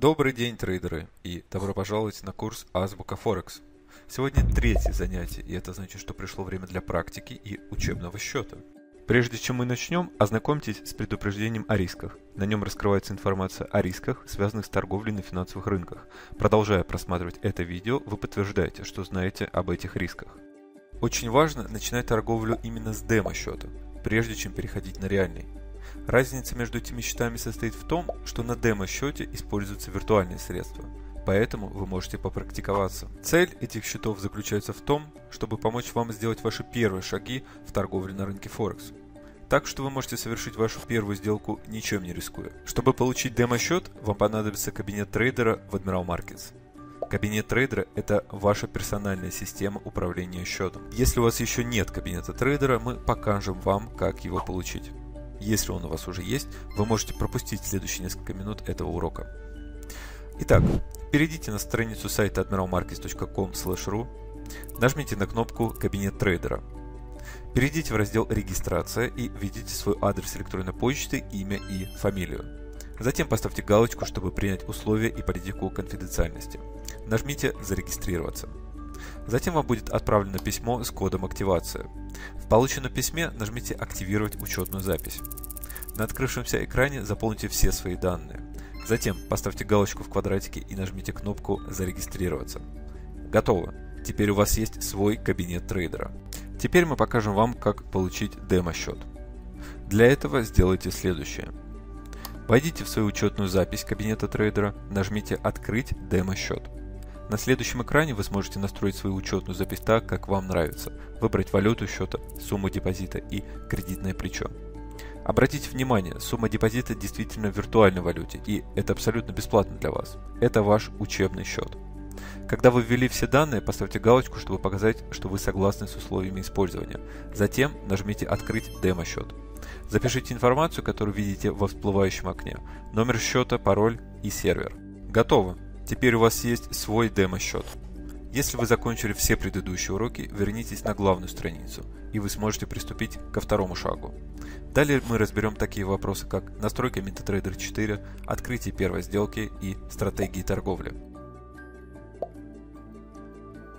Добрый день, трейдеры, и добро пожаловать на курс Азбука Форекс. Сегодня третье занятие, и это значит, что пришло время для практики и учебного счета. Прежде чем мы начнем, ознакомьтесь с предупреждением о рисках. На нем раскрывается информация о рисках, связанных с торговлей на финансовых рынках. Продолжая просматривать это видео, вы подтверждаете, что знаете об этих рисках. Очень важно начинать торговлю именно с демо-счета, прежде чем переходить на реальный. Разница между этими счетами состоит в том, что на демо-счете используются виртуальные средства, поэтому вы можете попрактиковаться. Цель этих счетов заключается в том, чтобы помочь вам сделать ваши первые шаги в торговле на рынке Форекс. Так что вы можете совершить вашу первую сделку ничем не рискуя. Чтобы получить демо-счет, вам понадобится кабинет трейдера в Admiral Markets. Кабинет трейдера – это ваша персональная система управления счетом. Если у вас еще нет кабинета трейдера, мы покажем вам, как его получить. Если он у вас уже есть, вы можете пропустить следующие несколько минут этого урока. Итак, перейдите на страницу сайта admiralmarkets.com/ru, нажмите на кнопку «Кабинет трейдера». Перейдите в раздел «Регистрация» и введите свой адрес электронной почты, имя и фамилию. Затем поставьте галочку, чтобы принять условия и политику конфиденциальности. Нажмите «Зарегистрироваться». Затем вам будет отправлено письмо с кодом активации. В полученном письме нажмите «Активировать учетную запись». На открывшемся экране заполните все свои данные. Затем поставьте галочку в квадратике и нажмите кнопку «Зарегистрироваться». Готово! Теперь у вас есть свой кабинет трейдера. Теперь мы покажем вам, как получить демо-счет. Для этого сделайте следующее. Войдите в свою учетную запись кабинета трейдера, нажмите «Открыть демо-счет». На следующем экране вы сможете настроить свою учетную запись так, как вам нравится, выбрать валюту счета, сумму депозита и кредитное плечо. Обратите внимание, сумма депозита действительно в виртуальной валюте, и это абсолютно бесплатно для вас. Это ваш учебный счет. Когда вы ввели все данные, поставьте галочку, чтобы показать, что вы согласны с условиями использования. Затем нажмите «Открыть демо-счет». Запишите информацию, которую видите во всплывающем окне, номер счета, пароль и сервер. Готово! Теперь у вас есть свой демо-счет. Если вы закончили все предыдущие уроки, вернитесь на главную страницу, и вы сможете приступить ко второму шагу. Далее мы разберем такие вопросы, как настройка MetaTrader 4, открытие первой сделки и стратегии торговли.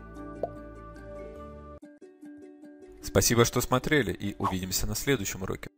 Спасибо, что смотрели, и увидимся на следующем уроке.